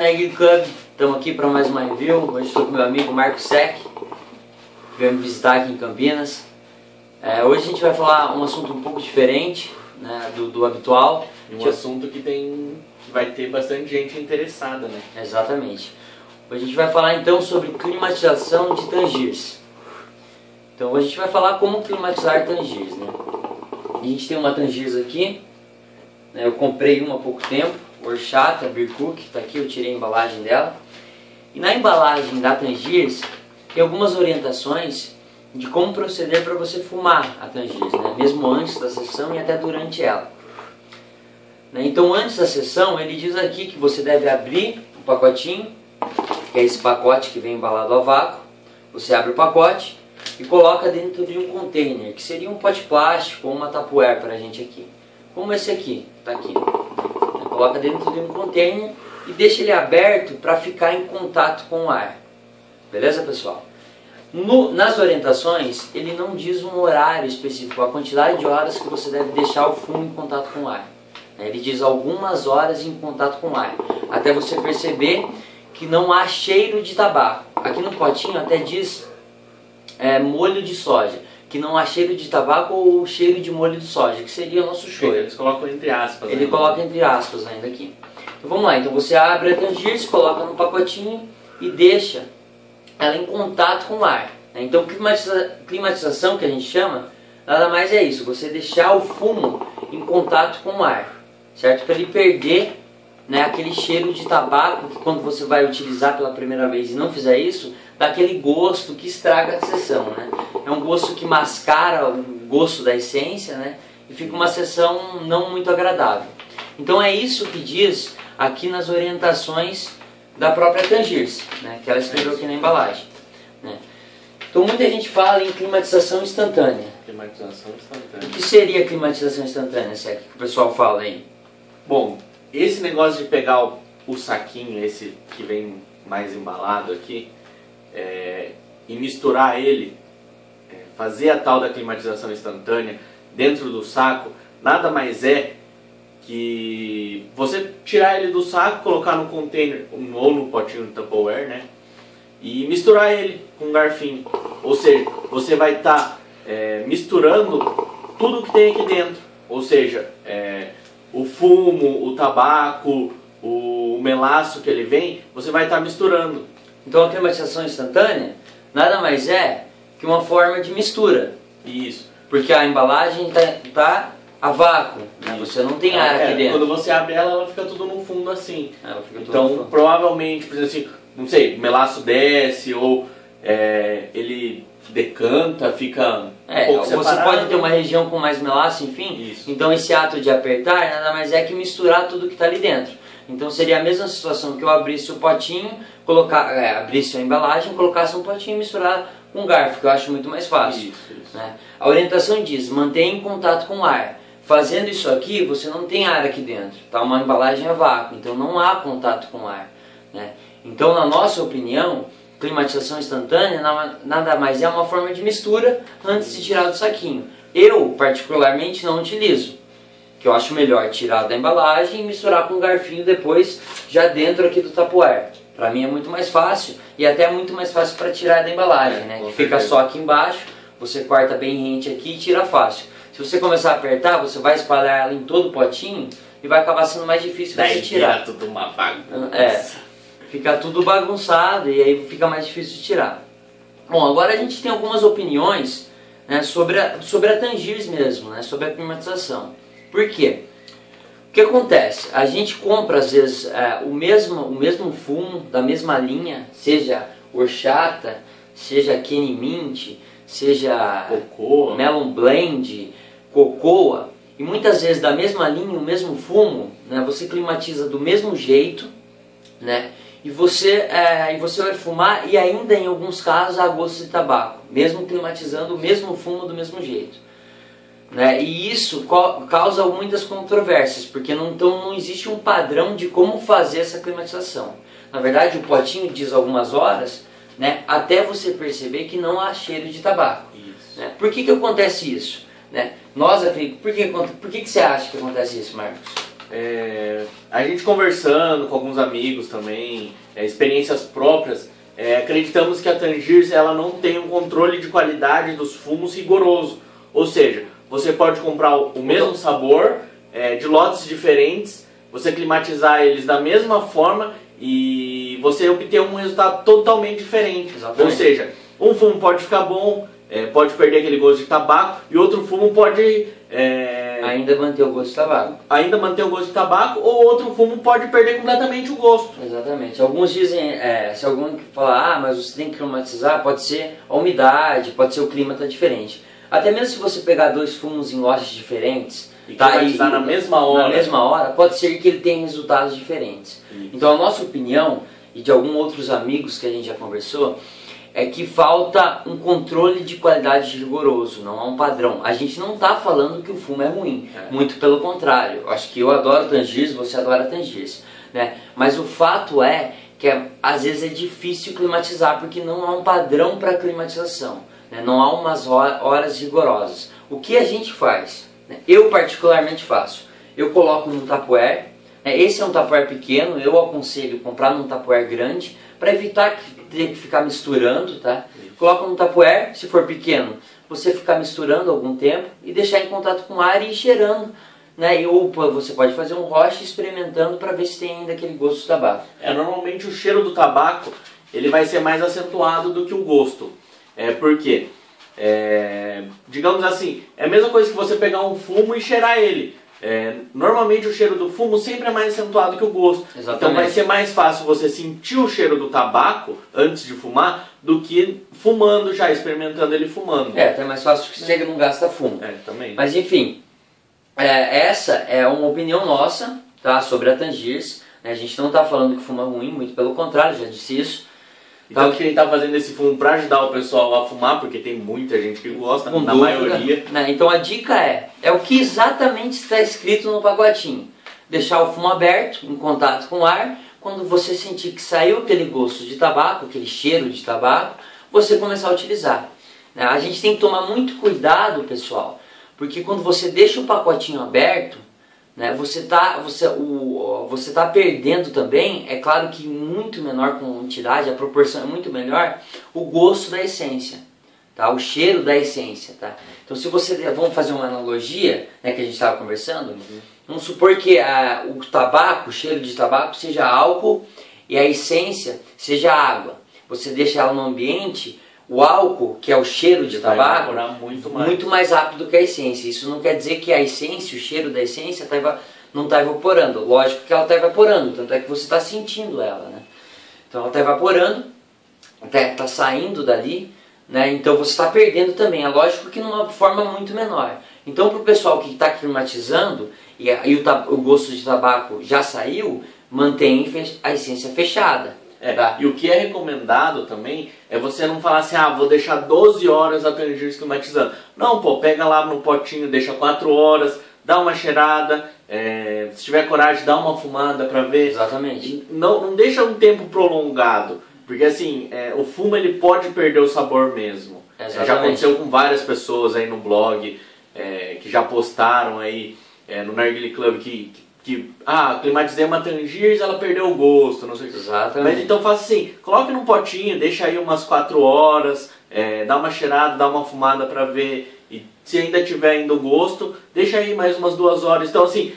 Negri Club, estamos aqui para mais uma review. Hoje estou com meu amigo Marco Sec, que veio me visitar aqui em Campinas. Hoje a gente vai falar um assunto um pouco diferente, né, do habitual. Um assunto que vai ter bastante gente interessada, né? Exatamente. Hoje a gente vai falar então sobre climatização de Tangiers. Então hoje a gente vai falar como climatizar Tangiers, né? A gente tem uma Tangiers aqui, né, eu comprei uma há pouco tempo, Horchata Beer Cook, está aqui, eu tirei a embalagem dela. E na embalagem da Tangiers tem algumas orientações de como proceder para você fumar a Tangiers, né? Mesmo antes da sessão e até durante ela. Então antes da sessão ele diz aqui que você deve abrir o pacotinho, que é esse pacote que vem embalado a vácuo. Você abre o pacote e coloca dentro de um container, que seria um pote plástico ou uma Tupperware para a gente aqui. Como esse aqui, está aqui. Coloca dentro de um container e deixa ele aberto para ficar em contato com o ar. Beleza, pessoal? Nas orientações, ele não diz um horário específico, a quantidade de horas que você deve deixar o fumo em contato com o ar. Ele diz algumas horas em contato com o ar, até você perceber que não há cheiro de tabaco. Aqui no potinho até diz molho de soja, que não há cheiro de tabaco ou cheiro de molho de soja, que seria o nosso choro. Eles colocam entre aspas. Ele coloca entre aspas ainda aqui. Então vamos lá, então você abre a Tangiers, coloca no pacotinho e deixa ela em contato com o ar. Então climatização, que a gente chama, nada mais é isso, você deixar o fumo em contato com o ar, certo? Para ele perder, né, aquele cheiro de tabaco que quando você vai utilizar pela primeira vez e não fizer isso, dá aquele gosto que estraga a sessão, né? É um gosto que mascara o gosto da essência, né? E fica uma sessão não muito agradável. Então é isso que diz aqui nas orientações da própria Tangiers, né? Que ela escreveu aqui na embalagem, né? Então muita gente fala em climatização instantânea. Climatização instantânea. O que seria climatização instantânea, se é que o pessoal fala aí? Bom, esse negócio de pegar o saquinho, esse que vem mais embalado aqui, e misturar ele, fazer a tal da climatização instantânea dentro do saco, nada mais é que você tirar ele do saco, colocar no container ou no potinho de Tupperware, né? E misturar ele com um garfinho. Ou seja, você vai estar misturando tudo que tem aqui dentro. Ou seja, o fumo, o tabaco, o melaço que ele vem, você vai estar misturando. Então a climatização instantânea nada mais é que uma forma de mistura. Isso. Porque a embalagem está a vácuo, né? Você não tem ar aqui dentro. Quando você abre ela fica tudo no fundo assim. Ela fica tudo então no fundo. Provavelmente, por exemplo assim, não sei, o melaço desce ou ele decanta, fica um pouco separado. Você pode ter uma região com mais melaço, enfim. Isso. Então esse ato de apertar nada mais é que misturar tudo que está ali dentro. Então seria a mesma situação que eu abrisse o potinho, abrisse a embalagem, colocasse um potinho e misturar com um garfo, que eu acho muito mais fácil. Isso. Né? A orientação diz, mantenha em contato com o ar. Fazendo isso aqui, você não tem ar aqui dentro, tá? Uma embalagem a vácuo, então não há contato com o ar, né? Então, na nossa opinião, climatização instantânea nada mais é uma forma de mistura antes de tirar do saquinho. Eu, particularmente, não utilizo, que eu acho melhor tirar da embalagem e misturar com um garfinho depois, já dentro aqui do Tupperware. Para mim é muito mais fácil e até muito mais fácil para tirar da embalagem, né? Que fica só aqui embaixo, você corta bem rente aqui e tira fácil. Se você começar a apertar, você vai espalhar ela em todo o potinho e vai acabar sendo mais difícil você tirar. Tudo uma bagunça. Fica tudo bagunçado e aí fica mais difícil de tirar. Bom, agora a gente tem algumas opiniões, né, sobre a Tangiers mesmo, né, sobre a climatização. Por quê? O que acontece? A gente compra às vezes o mesmo fumo da mesma linha, seja Horchata, seja Kenny Mint, seja Cocoa, Melon Blend, Cocoa, e muitas vezes da mesma linha, o mesmo fumo, né, você climatiza do mesmo jeito, né, e você vai fumar e ainda em alguns casos há gosto de tabaco, mesmo climatizando o mesmo fumo do mesmo jeito. Né? E isso causa muitas controvérsias, porque não existe um padrão de como fazer essa climatização. Na verdade, o potinho diz algumas horas, né, até você perceber que não há cheiro de tabaco. Isso. Né? Por que acontece isso? Né? Por que você acha que acontece isso, Marcos? a gente conversando com alguns amigos também, experiências próprias, acreditamos que a Tangiers ela não tem um controle de qualidade dos fumos rigoroso. Ou seja, você pode comprar o mesmo sabor de lotes diferentes, você climatizar eles da mesma forma e você obter um resultado totalmente diferente. Exatamente. Ou seja, um fumo pode ficar bom, pode perder aquele gosto de tabaco, e outro fumo pode ainda manter o gosto de tabaco. Ainda manter o gosto de tabaco, ou outro fumo pode perder completamente o gosto. Exatamente. Alguns dizem, se algum falar, mas você tem que climatizar, pode ser a umidade, pode ser o clima tá diferente. Até mesmo se você pegar dois fumos em lotes diferentes e climatizar na mesma hora, pode ser que ele tenha resultados diferentes. Isso. Então a nossa opinião, e de alguns outros amigos que a gente já conversou, é que falta um controle de qualidade rigoroso, não há um padrão. A gente não está falando que o fumo é ruim, muito pelo contrário. Eu acho que eu adoro Tangiers, você adora Tangiers, né? Mas o fato é que às vezes é difícil climatizar porque não há um padrão para climatização, né? Não há umas horas rigorosas. O que a gente faz? Né? Eu particularmente faço. Eu coloco num Tupperware, esse é um Tupperware pequeno, eu aconselho comprar num Tupperware grande, para evitar que ter que ficar misturando, tá? Coloca no Tupperware, se for pequeno, você ficar misturando algum tempo e deixar em contato com o ar e ir cheirando, né? Ou você pode fazer um roche experimentando para ver se tem ainda aquele gosto de tabaco. Normalmente o cheiro do tabaco ele vai ser mais acentuado do que o gosto. Por quê? Digamos assim, é a mesma coisa que você pegar um fumo e cheirar ele. Normalmente o cheiro do fumo sempre é mais acentuado que o gosto. Exatamente. Então vai ser mais fácil você sentir o cheiro do tabaco antes de fumar do que fumando já, experimentando ele fumando. Até mais fácil que você não gasta fumo. Também. Mas enfim, essa é uma opinião nossa, tá, sobre a Tangiers. A gente não está falando que o fumo é ruim, muito pelo contrário, já disse isso. Então que a gente está fazendo esse fumo para ajudar o pessoal a fumar, porque tem muita gente que gosta, na maioria. Né? Então a dica é o que exatamente está escrito no pacotinho. Deixar o fumo aberto, em contato com o ar. Quando você sentir que saiu aquele gosto de tabaco, aquele cheiro de tabaco, você começar a utilizar. Né? A gente tem que tomar muito cuidado, pessoal, porque quando você deixa o pacotinho aberto, né, você tá perdendo também, é claro que muito menor quantidade, a proporção é muito melhor, o gosto da essência, tá? O cheiro da essência, tá? Então se vamos fazer uma analogia, né, que a gente estava conversando, vamos supor que o tabaco, o cheiro de tabaco seja álcool e a essência seja água. Você deixa ela no ambiente, o álcool, que é o cheiro de tabaco, muito mais rápido que a essência. Isso não quer dizer que a essência, o cheiro da essência não está evaporando. Lógico que ela está evaporando, tanto é que você está sentindo ela, né? Então ela está evaporando, está saindo dali, né? Então você está perdendo também. É lógico que numa forma muito menor. Então para o pessoal que está climatizando e o gosto de tabaco já saiu, mantém a essência fechada. Tá? E o que é recomendado também é você não falar assim, vou deixar 12 horas a Tangiers climatizando. Não, pega lá no potinho, deixa 4 horas, dá uma cheirada, se tiver coragem, dá uma fumada pra ver. Exatamente. Não deixa um tempo prolongado, porque assim, o fumo ele pode perder o sabor mesmo. Já aconteceu com várias pessoas aí no blog, que já postaram aí no Narguilé Club que climatizei uma Tangiers, ela perdeu o gosto, não sei o que. Exatamente. Mas então faça assim, coloque num potinho, deixa aí umas 4 horas, dá uma cheirada, dá uma fumada pra ver, e se ainda tiver ainda o gosto, deixa aí mais umas 2 horas. Então assim,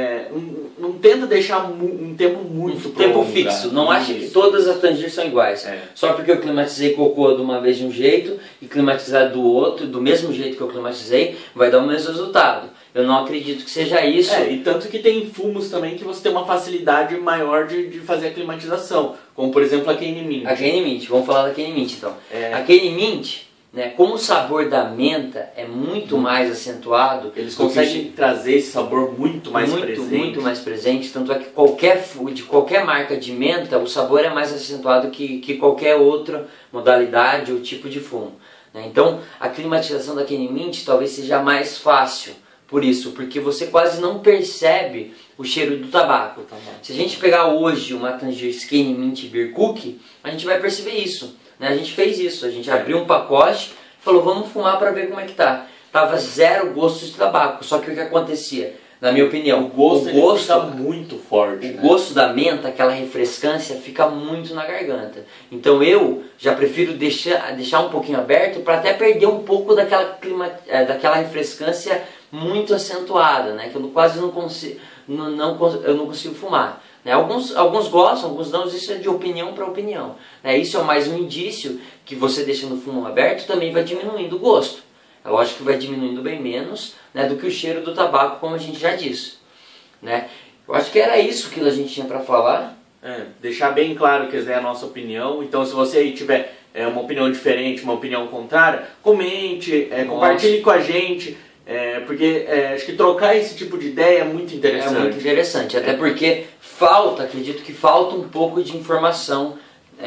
não tenta deixar um tempo muito tempo fixo. Não acha que todas as Tangiers são iguais. Só porque eu climatizei cocô de uma vez de um jeito e climatizar do outro, do mesmo jeito que eu climatizei, vai dar o mesmo resultado. Eu não acredito que seja isso. E tanto que tem fumos também que você tem uma facilidade maior de fazer a climatização. Como por exemplo a Cane Mint. A Cane Mint, vamos falar da Cane Mint então. A Cane Mint, né, como o sabor da menta é muito mais acentuado, eles conseguem trazer esse sabor muito mais presente. Muito mais presente, tanto é que de qualquer marca de menta, o sabor é mais acentuado que qualquer outra modalidade ou tipo de fumo. Né? Então a climatização da Cane Mint talvez seja mais fácil. Por isso, porque você quase não percebe o cheiro do tabaco. Se a gente pegar hoje uma Tangiers Cane Mint Beer Cookie, a gente vai perceber isso. Né? A gente fez isso, a gente abriu um pacote e falou, vamos fumar para ver como é que tá. Tava zero gosto de tabaco, só que o que acontecia? Na minha opinião, o gosto fica muito forte. O gosto da menta, aquela refrescância, fica muito na garganta. Então eu já prefiro deixar um pouquinho aberto para até perder um pouco daquela refrescância muito acentuada, né? Que eu quase não consigo, eu não consigo fumar. Né? Alguns gostam, alguns não, isso é de opinião para opinião. Né? Isso é mais um indício que você deixando o fumo aberto também vai diminuindo o gosto. É lógico que vai diminuindo bem menos, né, do que o cheiro do tabaco, como a gente já disse. Né? Eu acho que era isso que a gente tinha para falar. Deixar bem claro que essa é a nossa opinião. Então, se você aí tiver uma opinião diferente, uma opinião contrária, comente, compartilhe com a gente. Porque acho que trocar esse tipo de ideia é muito interessante. É muito interessante, até porque acredito que falta um pouco de informação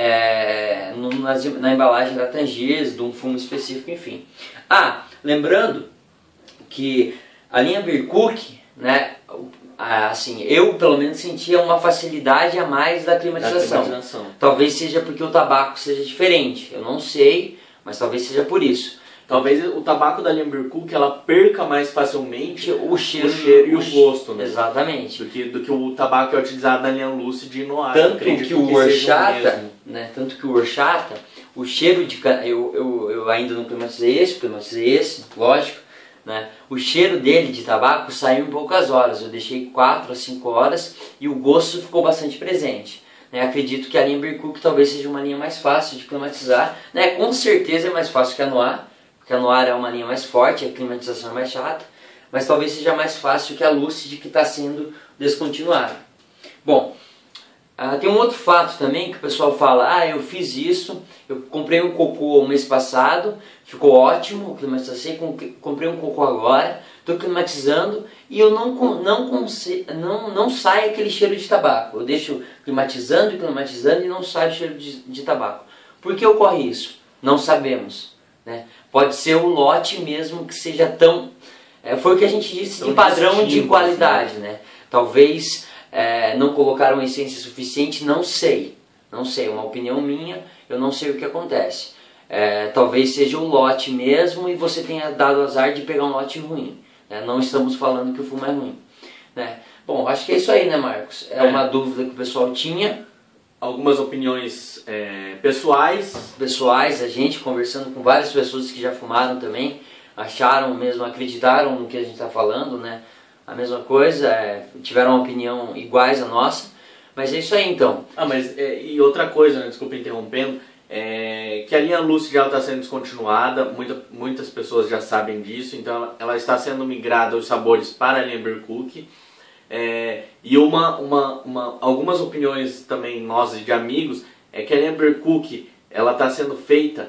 na embalagem da Tangiers, de um fumo específico, enfim. Lembrando que a linha Birkuk, né, assim, eu pelo menos sentia uma facilidade a mais da climatização. Talvez seja porque o tabaco seja diferente, eu não sei, mas talvez seja por isso. Talvez o tabaco da linha Birkuk ela perca mais facilmente o cheiro e o gosto, né? Exatamente. Do que o tabaco que é utilizado na linha Lucid e Noir. Tanto que o Horchata, né? Tanto que o Horchata, o cheiro de eu ainda não climatizei esse, lógico, né? O cheiro dele de tabaco saiu em poucas horas. Eu deixei 4 a 5 horas e o gosto ficou bastante presente. Né? Acredito que a linha Birkuk talvez seja uma linha mais fácil de climatizar, né? Com certeza é mais fácil que a Noir. Porque a Noir é uma linha mais forte, a climatização é mais chata, mas talvez seja mais fácil que a Lucid que está sendo descontinuada. Bom, tem um outro fato também que o pessoal fala, eu fiz isso, eu comprei um cocô o mês passado, ficou ótimo, climatizei, comprei um cocô agora, estou climatizando e eu não sai aquele cheiro de tabaco. Eu deixo climatizando e não sai o cheiro de tabaco. Por que ocorre isso? Não sabemos. Né? Pode ser o lote mesmo que seja tão... foi o que a gente disse de padrão de qualidade. Né? Talvez não colocaram essência suficiente, não sei. Não sei, uma opinião minha, eu não sei o que acontece. Talvez seja o lote mesmo e você tenha dado azar de pegar um lote ruim. Né? Não estamos falando que o fumo é ruim. Né? Bom, acho que é isso aí, né, Marcos? É uma dúvida que o pessoal tinha. Algumas opiniões pessoais, a gente conversando com várias pessoas que já fumaram também, acharam mesmo, acreditaram no que a gente está falando, né? A mesma coisa, tiveram uma opinião iguais à nossa, mas é isso aí então. E outra coisa, né, desculpa interrompendo, que a linha Lucid já está sendo descontinuada, muitas pessoas já sabem disso, então ela está sendo migrada os sabores para a linha Birkuk. E algumas opiniões também nossas de amigos é que a linha Birkuk ela está sendo feita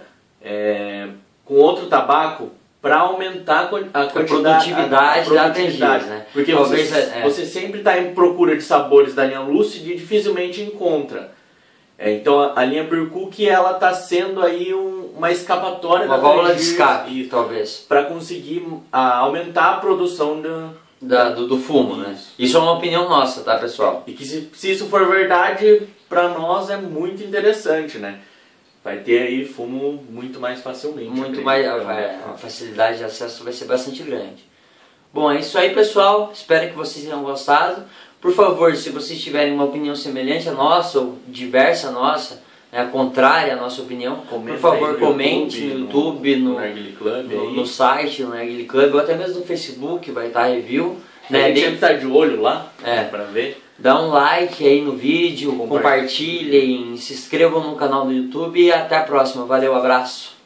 com outro tabaco para aumentar a produtividade da Tangiers, né? Porque você sempre está em procura de sabores da linha Lucid e dificilmente encontra. Então a linha Birkuk ela está sendo aí uma escapatória uma válvula de escape, talvez, para conseguir aumentar a produção do fumo, né? Isso é uma opinião nossa, tá, pessoal? E que se isso for verdade, para nós é muito interessante, né? Vai ter aí fumo muito mais facilmente. Muito mais, a facilidade de acesso vai ser bastante grande. Bom, é isso aí, pessoal. Espero que vocês tenham gostado. Por favor, se vocês tiverem uma opinião semelhante à nossa, ou diversa à nossa, contrária à nossa opinião, por favor, comente no YouTube, no site, no Narguilé Club, ou até mesmo no Facebook, vai estar review. A gente sempre está de olho lá, para ver. Dá um like aí no vídeo, compartilhem, se inscrevam no canal do YouTube e até a próxima. Valeu, abraço!